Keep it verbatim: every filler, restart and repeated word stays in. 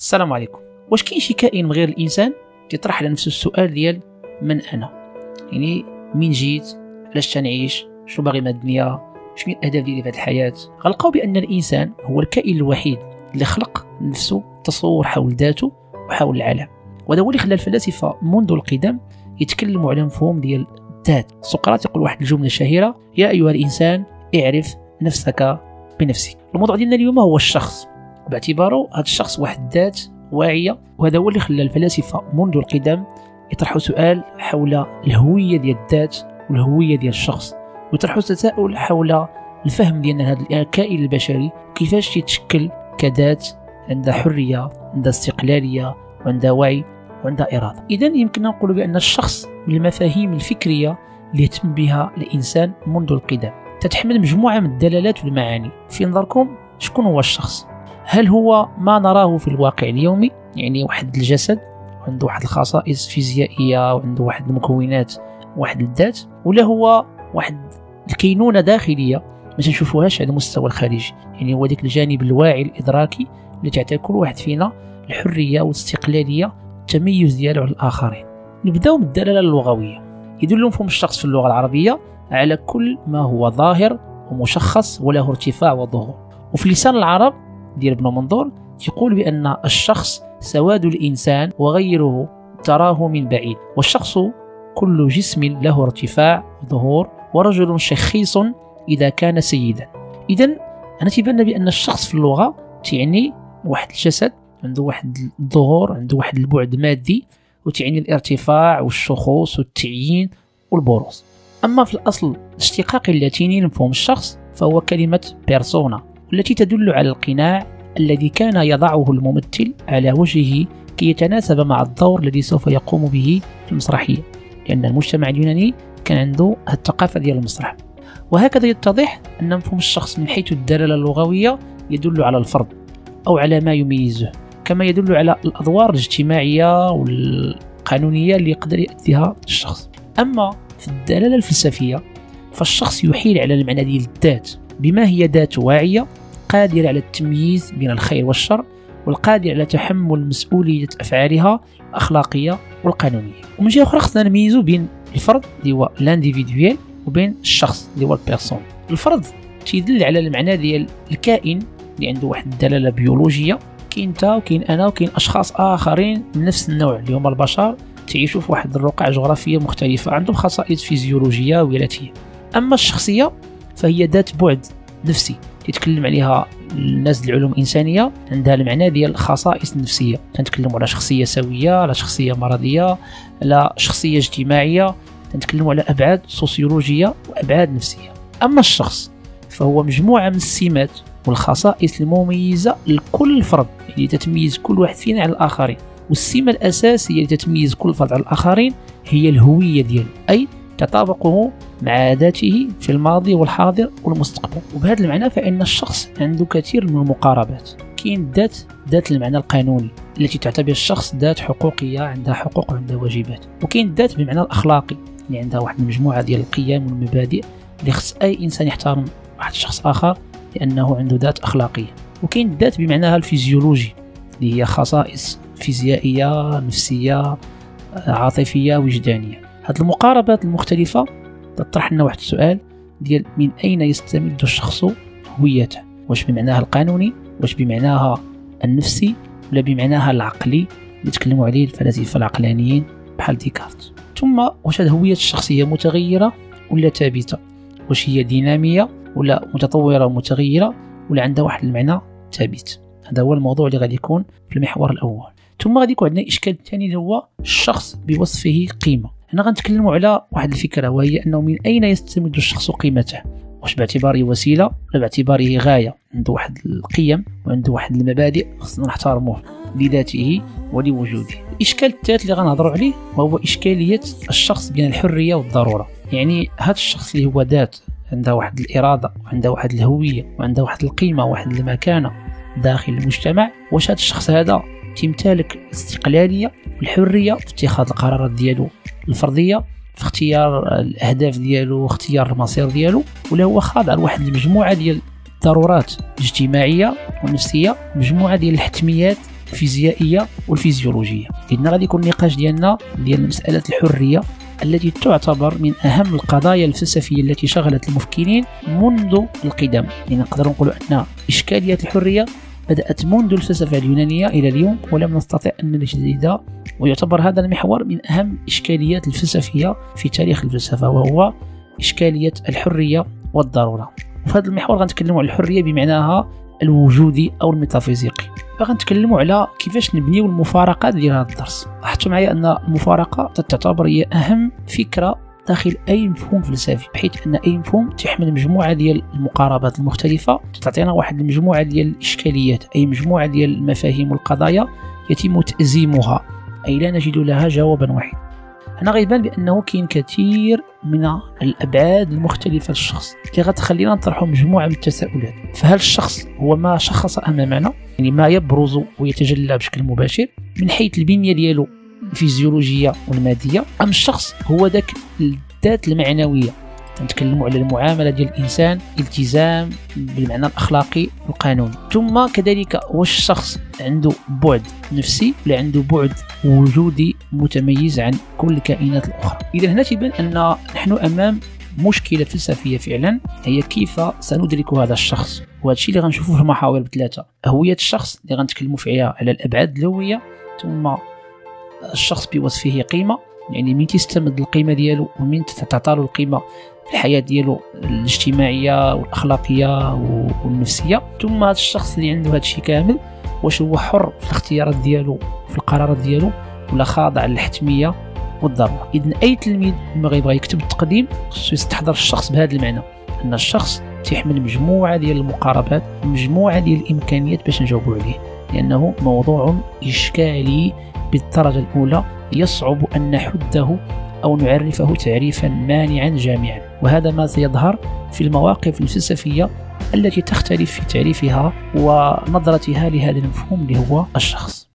السلام عليكم. واش كاين شي كائن من غير الانسان تيطرح على نفسه السؤال ديال من انا؟ يعني منين جيت، علاش تنعيش، شنو باغي من الدنيا، شنو الاهداف ديالي في هذه الحياه؟ غنلقاو بان الانسان هو الكائن الوحيد اللي خلق نفسه تصور حول ذاته وحول العالم، وهذا هو اللي خلى الفلاسفه منذ القدم يتكلموا على مفهوم ديال الذات. سقراط يقول واحد الجمله شهيره: يا ايها الانسان اعرف نفسك بنفسك. الموضوع ديالنا اليوم هو الشخص، باعتباره هذا الشخص واحد ذات واعيه، وهذا هو اللي خلى الفلاسفه منذ القدم يطرحوا سؤال حول الهويه ديال الذات والهويه ديال الشخص، ويطرحوا تساؤل حول الفهم ديال هذا الكائن البشري كيفاش يتشكل كذات عندها حريه، عندها استقلاليه، وعندها وعي، وعندها اراده. اذا يمكننا نقول بان الشخص من المفاهيم الفكريه اللي يهتم بها الانسان منذ القدم، تتحمل مجموعه من الدلالات والمعاني. في نظركم شكون هو الشخص؟ هل هو ما نراه في الواقع اليومي، يعني واحد الجسد عنده واحد الخصائص فيزيائيه وعنده واحد المكونات واحد الذات، ولا هو واحد الكينونه داخليه ما تنشوفوهاش على المستوى الخارجي؟ يعني هو ديك الجانب الواعي الادراكي اللي تعطي كل واحد فينا الحريه والاستقلاليه والتميز ديالو على الاخرين. نبداو بالدلاله اللغويه. يدل مفهوم الشخص في اللغه العربيه على كل ما هو ظاهر ومشخص وله ارتفاع وظهور. وفي لسان العرب ديال ابن منظور يقول بأن الشخص سواد الإنسان وغيره تراه من بعيد، والشخص كل جسم له ارتفاع وظهور، ورجل شخيص إذا كان سيدا. إذن أنا تبان بأن الشخص في اللغة تعني واحد الجسد عنده واحد الظهور، عنده واحد البعد مادي، وتعني الارتفاع والشخوص والتعيين والبروز. أما في الأصل الاشتقاقي اللاتيني لمفهوم الشخص فهو كلمة بيرسونا، والتي تدل على القناع الذي كان يضعه الممثل على وجهه كي يتناسب مع الدور الذي سوف يقوم به في المسرحية، لأن المجتمع اليوناني كان عنده الثقافة ديال المسرح. وهكذا يتضح أن مفهوم الشخص من حيث الدلالة اللغوية يدل على الفرد أو على ما يميزه، كما يدل على الأدوار الاجتماعية والقانونية اللي يقدر يؤديها الشخص. أما في الدلالة الفلسفية فالشخص يحيل على المعنى ديال الذات بما هي ذات واعية قادرة على التمييز بين الخير والشر، والقادرة على تحمل مسؤولية أفعالها الأخلاقية والقانونية. ومن جهة أخرى خصنا نميزوا بين الفرد اللي هو لانديفيدويل وبين الشخص اللي هو البيرسون. الفرد تيدل على المعنى ديال الكائن اللي عنده واحد الدلالة بيولوجية، كاين انت وكاين انا وكاين اشخاص اخرين من نفس النوع اللي هما البشر تعيشوا في واحد الرقعة جغرافية مختلفة، عندهم خصائص فيزيولوجية ووراثية. أما الشخصية فهي ذات بعد نفسي يتكلم عليها الناس العلوم الإنسانية، عندها المعنى ديال الخصائص النفسية. تنتكلموا على شخصية سوية، على شخصية مرضية، على شخصية اجتماعية، تنتكلموا على أبعاد سوسيولوجية وأبعاد نفسية. أما الشخص فهو مجموعة من السمات والخصائص المميزة لكل فرد، اللي تتميز كل واحد فينا على الآخرين. والسمة الأساسية اللي تتميز كل فرد على الآخرين هي الهوية ديالو، أي تطابقه مع عاداته في الماضي والحاضر والمستقبل. وبهذا المعنى فإن الشخص عنده كثير من المقاربات. كاين الذات ذات المعنى القانوني التي تعتبر الشخص ذات حقوقية، عندها حقوق وعندها واجبات. وكاين الذات بمعنى الأخلاقي اللي عندها واحد المجموعة ديال القيم والمبادئ اللي خص أي إنسان يحترم واحد الشخص آخر لأنه عنده ذات أخلاقية. وكاين الذات بمعناها الفيزيولوجي اللي هي خصائص فيزيائية، نفسية، عاطفية، وجدانية. هذه المقاربات المختلفة تطرح لنا واحد السؤال ديال من أين يستمد الشخص هويته؟ واش بمعناها القانوني، واش بمعناها النفسي، ولا بمعناها العقلي اللي تكلموا عليه الفلاسفة العقلانيين بحال ديكارت؟ ثم واش هذه هوية الشخصية متغيرة ولا ثابتة؟ واش هي دينامية ولا متطورة ومتغيرة، ولا عندها واحد المعنى ثابت؟ هذا هو الموضوع اللي غادي يكون في المحور الأول. ثم غادي يكون عندنا إشكال ثاني اللي هو الشخص بوصفه قيمة. هنا غنتكلموا على واحد الفكرة، وهي أنه من أين يستمد الشخص قيمته؟ واش باعتباره وسيلة ولا باعتباره غاية؟ عنده واحد القيم وعنده واحد المبادئ خصنا نحترموه لذاته ولوجوده. الإشكال الثالث اللي غنهضروا عليه وهو إشكالية الشخص بين الحرية والضرورة. يعني هذا الشخص اللي هو ذات عنده واحد الإرادة وعنده واحد الهوية وعنده واحد القيمة وواحد المكانة داخل المجتمع، واش هذا الشخص هذا تمتلك الاستقلالية والحرية في اتخاذ القرارات ديالو الفردية، في اختيار الأهداف ديالو، اختيار المصير ديالو، ولا هو خاضع لواحد المجموعة ديال الضرورات الاجتماعية والنفسية، مجموعة ديال الحتميات الفيزيائية والفيزيولوجية. إذن غادي يكون النقاش ديالنا ديال مسألة الحرية التي تعتبر من أهم القضايا الفلسفية التي شغلت المفكرين منذ القدم. يعني نقدر نقول أن إشكالية الحرية بدأت منذ الفلسفة اليونانية إلى اليوم، ولم نستطع أن نجددها، ويعتبر هذا المحور من أهم إشكاليات الفلسفية في تاريخ الفلسفة، وهو إشكالية الحرية والضرورة. وفي هذا المحور غنتكلموا على الحرية بمعناها الوجودي أو الميتافيزيقي. غنتكلموا على كيفاش نبنيو المفارقات ديال هذا الدرس. لاحظتوا معايا أن المفارقة تعتبر هي أهم فكرة داخل أي مفهوم فلسفي، بحيث أن أي مفهوم تحمل مجموعة ديال المقاربات المختلفة تعطينا واحد المجموعة ديال الإشكاليات، أي مجموعة ديال المفاهيم والقضايا يتم تأزيمها، أي لا نجد لها جوابا واحد. هنا غيبان بأنه كاين كثير من الأبعاد المختلفة للشخص اللي غتخلينا نطرحوا مجموعة من التساؤلات. فهل الشخص هو ما شخص أمامنا، يعني ما يبرز ويتجلى بشكل مباشر من حيث البنية ديالو الفيزيولوجية والمادية، أم الشخص هو ذاك الذات المعنوية؟ نتكلموا على المعاملة ديال الإنسان، التزام بالمعنى الأخلاقي والقانوني. ثم كذلك واش الشخص عنده بعد نفسي ولا عنده بعد وجودي متميز عن كل الكائنات الأخرى. إذا هنا تبان أن نحن أمام مشكلة فلسفية فعلا، هي كيف سندرك هذا الشخص. وهذا الشيء اللي غنشوفوه في المحاور بثلاثة: هوية الشخص اللي غنتكلموا فيها على الأبعاد الهوية، ثم الشخص بوصفه قيمة، يعني من تستمد القيمة ديالو ومن تعطى له القيمة في الحياة ديالو الاجتماعية والأخلاقية والنفسية، ثم هذا الشخص اللي عنده هذا الشيء كامل واش هو حر في الاختيارات ديالو في القرارات ديالو ولا خاضع للحتمية والضرورة. إذن أي تلميذ لما غيبغى يكتب التقديم خصو يستحضر الشخص بهذا المعنى، أن الشخص تيحمل مجموعة ديال المقاربات، مجموعة ديال الإمكانيات باش نجاوبوا عليه، لأنه موضوع إشكالي بالدرجة الأولى، يصعب أن نحده أو نعرفه تعريفا مانعا جامعا. وهذا ما سيظهر في المواقف الفلسفية التي تختلف في تعريفها ونظرتها لهذا المفهوم اللي هو الشخص.